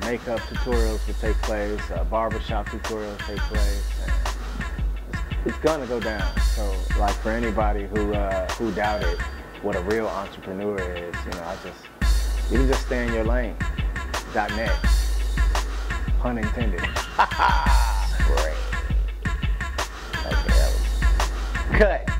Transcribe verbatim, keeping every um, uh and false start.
makeup tutorials will take place, uh, barbershop tutorials take place. It's, it's gonna go down. So, like for anybody who uh, who doubted what a real entrepreneur is, you know, I just you can just stay in your lane. Dot net. Pun intended. Great. Okay, that was cut.